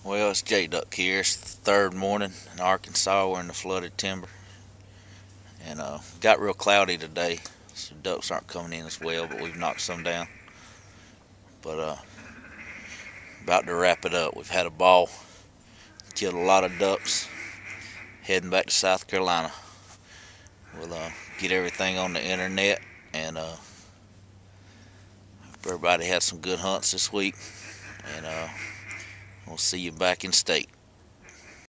Well, it's Jduck here. It's the third morning in Arkansas. We're in the flooded timber, and got real cloudy today, so ducks aren't coming in as well. But we've knocked some down. But about to wrap it up. We've had a ball, killed a lot of ducks. Heading back to South Carolina. We'll get everything on the internet, and hope everybody had some good hunts this week. And we'll see you back in state.